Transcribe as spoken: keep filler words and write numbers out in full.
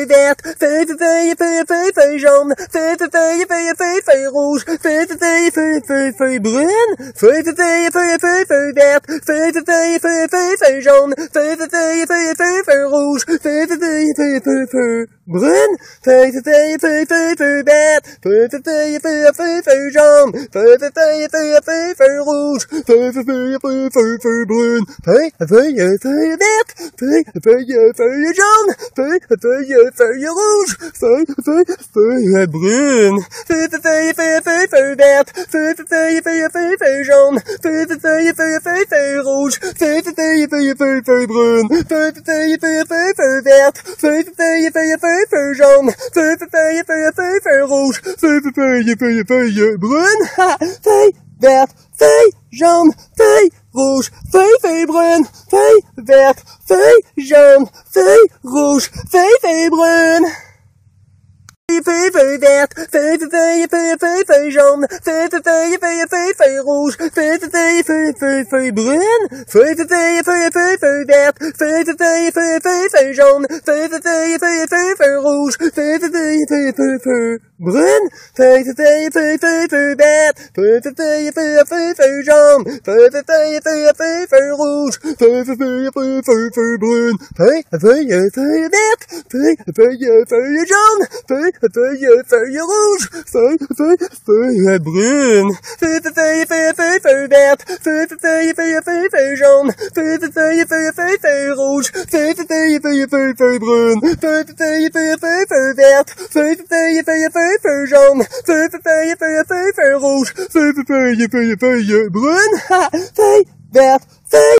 feuille verte, feuille, feuille, feuille, feuille, feuille jaune, feuille, feuille, feuille, feuille, feuille rouge, feuille, feuille, feuille, feuille, feuille brune, feuille, feuille, feuille, feuille, feuille verte, feuille, feuille, feuille, feuille, feuille jaune, feuille, feuille, feuille, feuille, feuille rouge, feuille, feuille, feuille, feuille, feuille brune, feuille, feuille, feuille, feuille, feuille verte, feuille, feuille, feuille, feuille, feuille jaune, feuille, feuille, feuille, feuille, feuille rouge, feuille, feuille, feuille, feuille, feuille brune, feuille, feuille, feuille verte, feuille, feuille, feuille jaune, feuille, feuille, feuille rouge, feuille, feuille, feuille brune, feuille, feuille, feuille, feuille, feuille verte, feuille, feuille, feuille, feuille, feuille jaune, feuille, feuille, feuille, feuille, feuille rouge, feuille, feuille, feuille, feuille, feuille brune, feuille, feuille, feuille, feuille, feuille verte, feuille, feuille, feuille, feuille, feuille jaune, feuille, feuille, feuille, feuille, feuille rouge, feuille, feuille, feuille, feuille brune, feuille verte, feuille jaune, feuille rouge, feuille, feuille brune, feuille verte, feuille jaune, feuille rouge, feuille, feuille brune. Feuille, feuille verte, feuille, feuille, feuille, feuille, feuille jaune, feuille, feuille, feuille, feuille, feuille rouge, feuille, feuille, feuille, feuille, feuille brune, feuille, feuille, feuille, feuille, feuille verte, feuille, feuille, feuille, feuille, feuille jaune, feuille, feuille, feuille, feuille, feuille rouge, feuille, feuille, feuille, feuille, feuille brune, feuille, feuille, feuille, feuille, feuille verte, feuille, feuille, feuille, feuille, feuille jaune, feuille, feuille, feuille, feuille, feuille rouge, feuille, feuille, feuille, feuille, feuille brune, feuille, feuille, feuille verte, feuille, feuille, feuille jaune, feuille, feuille, feuille rouge, feuille, feuille, feuille brune, feuille, feuille, feuille, feuille, feuille verte, feuille, feuille, feuille, feuille, feuille jaune, feuille, feuille, feuille, feuille, feuille rouge, feuille, feuille, feuille, feuille, feuille brune, feuille, feuille, feuille, feuille, feuille verte, feuille, feuille, feuille, feuille, feuille jaune, feuille, feuille, feuille, feuille, feuille rouge, feuille, feuille, feuille, feuille brune, feuille verte, feuille